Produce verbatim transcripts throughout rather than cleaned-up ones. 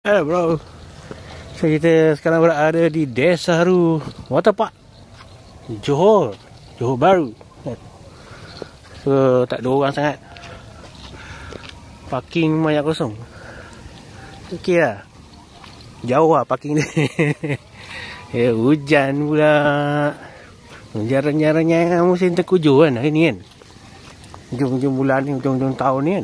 Hello bro. So kita sekarang berada di Desaru Waterpark, Johor, Johor Bharu. So tak ada orang sangat. Parking banyak kosong. Okey lah. Jauh lah parking ni. Ya, hujan pula. Renyah-renyah musim terkujur kan hari ni kan. Hujung-hujung bulan ni, hujung-hujung tahun ni kan.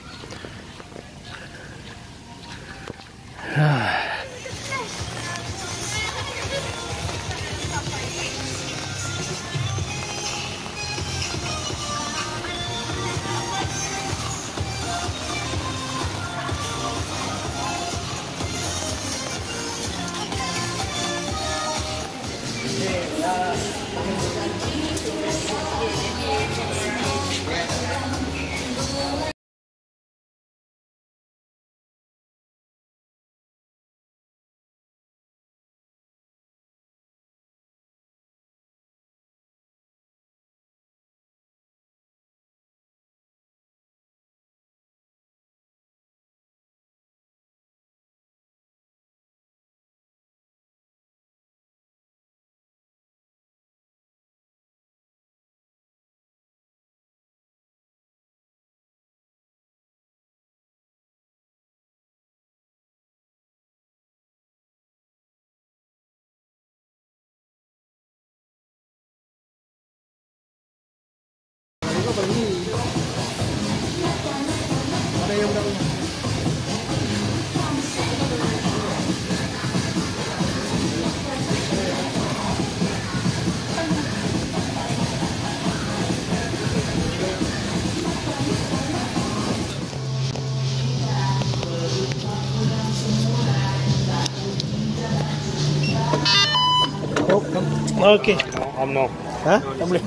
Okey. Um, no. Ha? Tak boleh.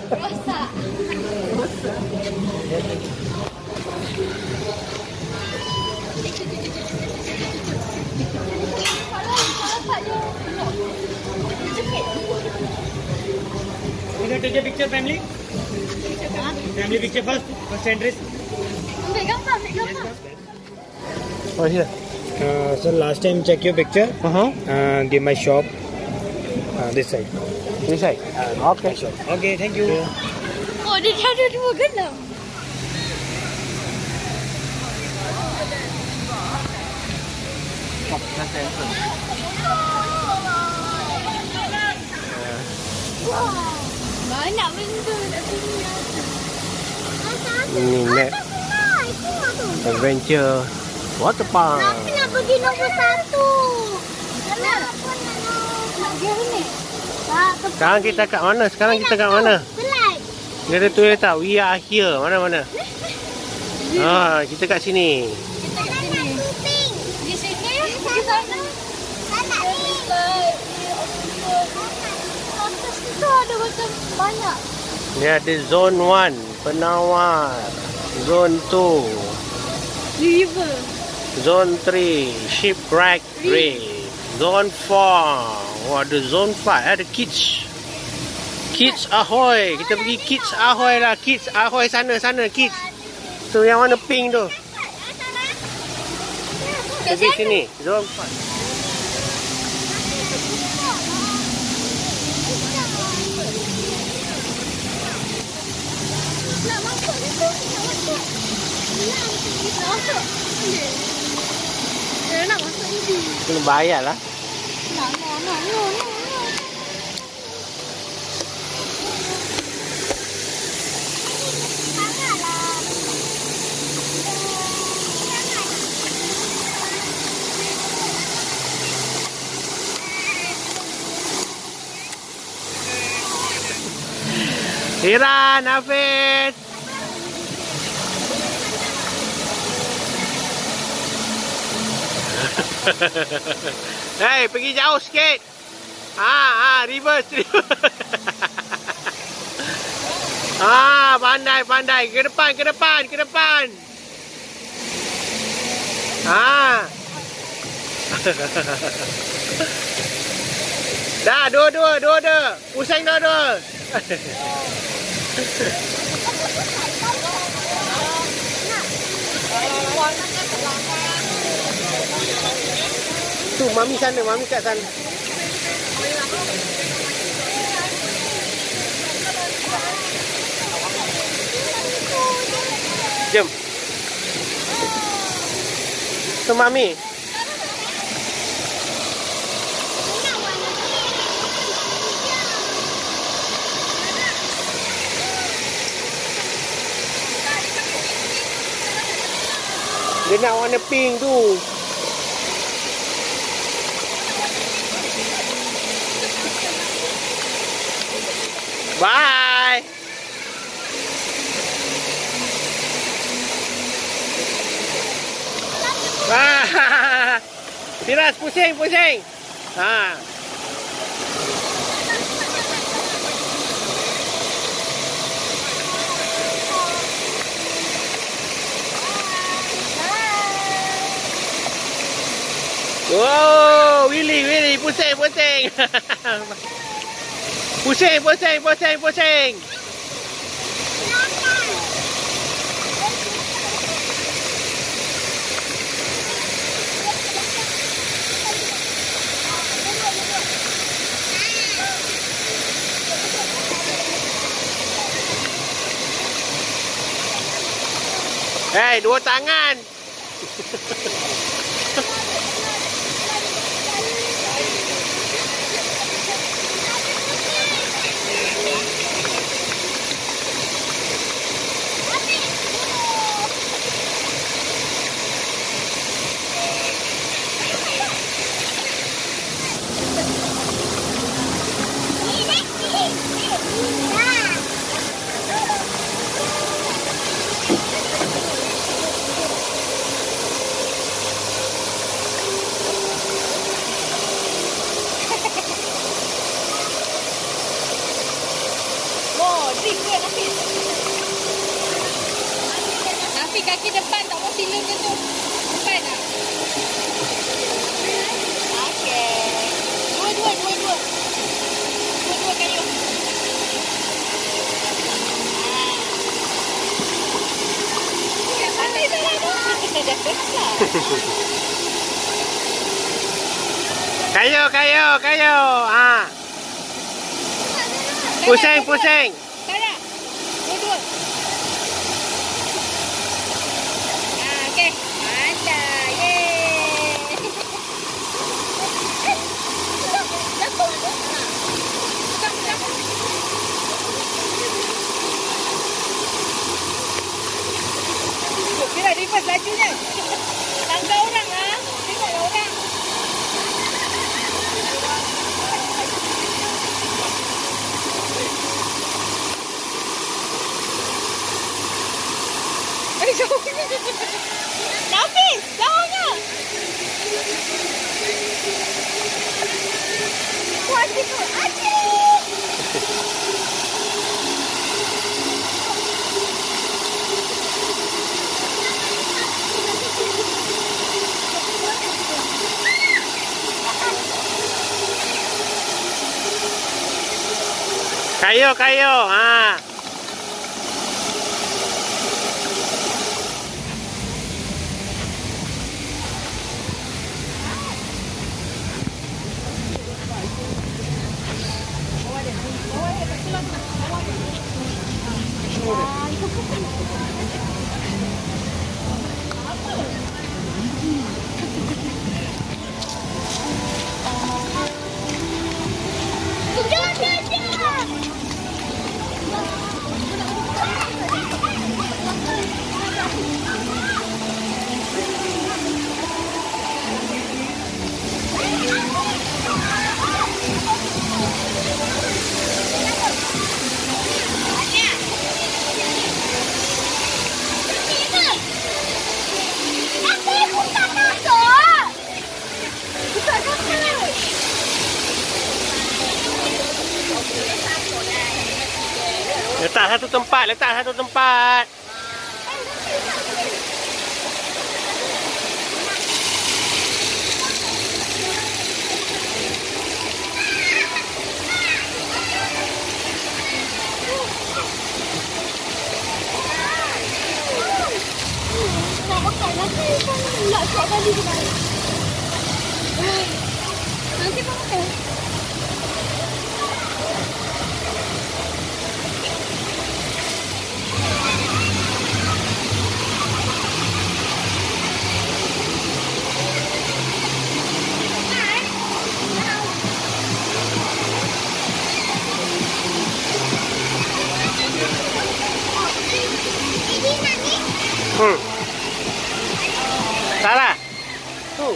Can you take a picture, family? Huh? Family picture first. First address. Ambil gambar, ambil gambar. Oh, here. Uh, so last time check your picture. Uh-huh. Uh, give my shop. Uh, this side. This side. Uh, Okay. Okay, thank you. Oh, dia ada dua gelang. Wow, banyak benda kat sini. Ini net adventure Waterpark. Kenapa nak pergi nombor satu? Kenapa nak pergi ni? Sekarang kita kat mana? Sekarang kita kat mana? Slide. Dia ada tulis tak? We are here. Mana-mana? Ha, kita kat sini. Kita kat sini. Di sini, di sana. Sana ni. Atas kita ada macam banyak. Ni ada zone one, penawar. Zone two. River. Zone three, shipwreck reef. Zone four. Oh, ada zone five, ada kids. Kids ahoy. Kita pergi kids ahoy lah. Kids ahoy sana, sana kids. Tu yang warna pink tu. Pergi sini, zone five. Nak masuk ni tu, nak masuk. Nak masuk. Dia nak masuk ni. Kena bayar lah. Nak, nak, nak, nak, nak. Iran, Hafiz. Hei, pergi jauh sikit. Ah, ah, reverse, reverse. Ah, pandai, pandai. Ke depan, ke depan, ke depan. Ah. Dah, dua-dua, dua-dua. Pusing dua-dua. Tu mami sana, mami kat sana. Jom. Tu mami. Dia nak warna pink tu. Bye. Ah, Firas pusing, pusing. Ha. Wow, Willy, Willy, pusing, pusing. Pusing, pusing, pusing, pusing. Hei, dua tangan. Tapi kaki depan tak mau silam ke tu? Depan tak? Okey. Dua-dua, dua-dua. Dua-dua kayu. Haa. Sampai salah tu. Kita dah besar. Kayu, kayu, kayu. Ha. Pusing, pusing. Sarah. Dua-dua. Ah, okey. Mantap. Yeay. Kira reverse lajunya. Tangga orang ah. Tengok orang. Nafis, jauhnya. Kuat itu, asyik. Kayu, kayu. Ha. Letak satu tempat, letak satu tempat. Nak makan nanti kan nak cak kali ke mana? Hmm. Salah. Tu.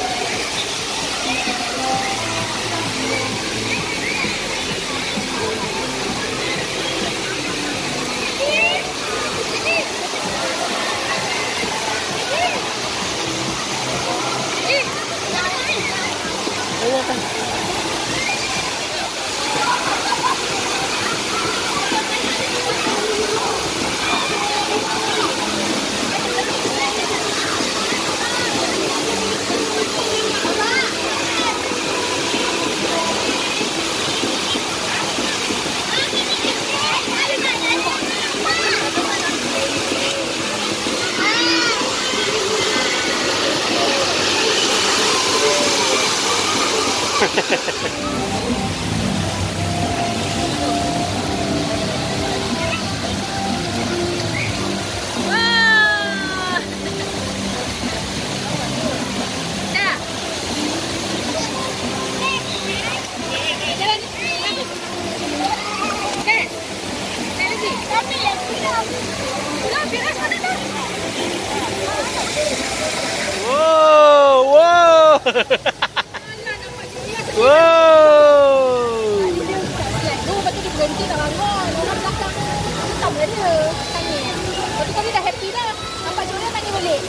Wow, wow. Wow. Lu betul dia berhenti tak bangun. Orang belakang tak boleh dia tanya. Lepas tu dia dah happy dah. Nampak Jona tanya balik.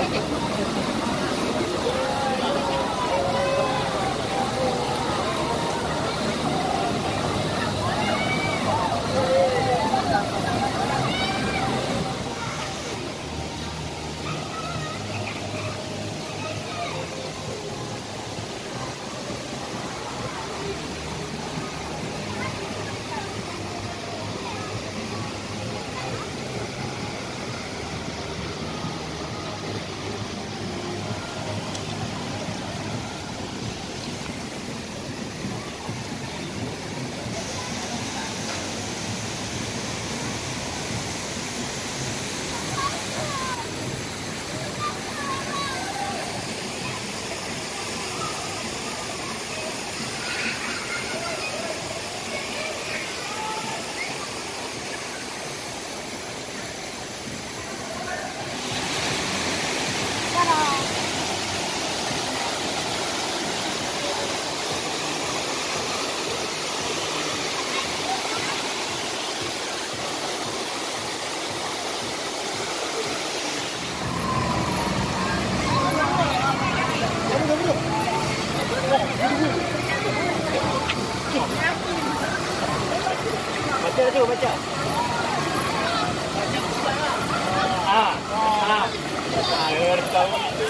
Baca tu, baca. Ah, ah. Ah, tahu itu.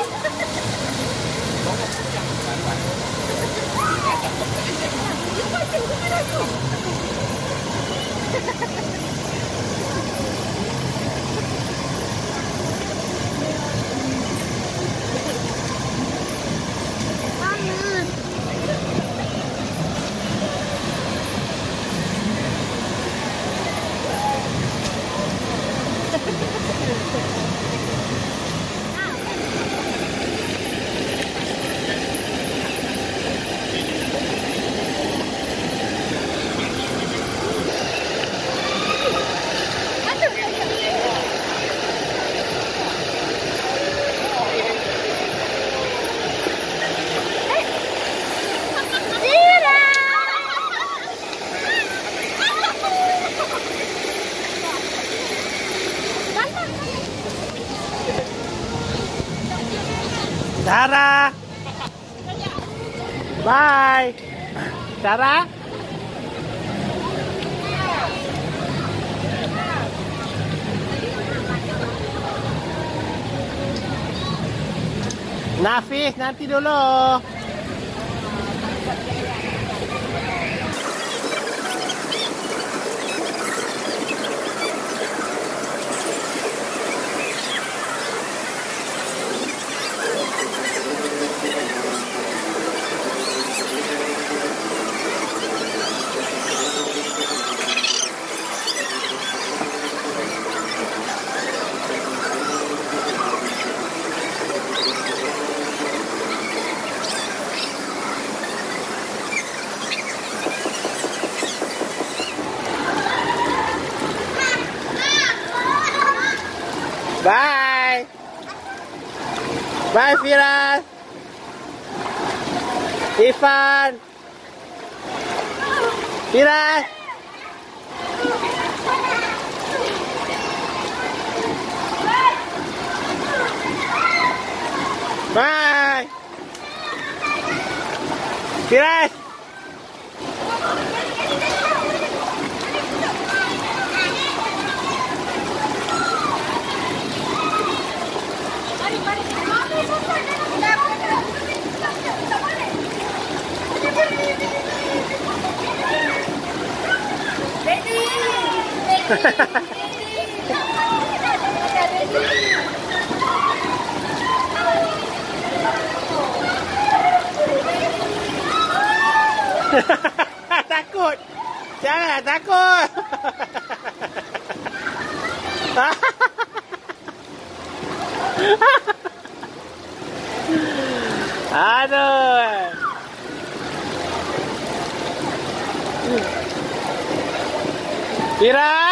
Dara. Bye. Dara. Nafis, nanti dulu. Bye. Bye, Firas. Irfan. Firas. Bye. Firas. Takut. Jangan takut. Aduh. Pira.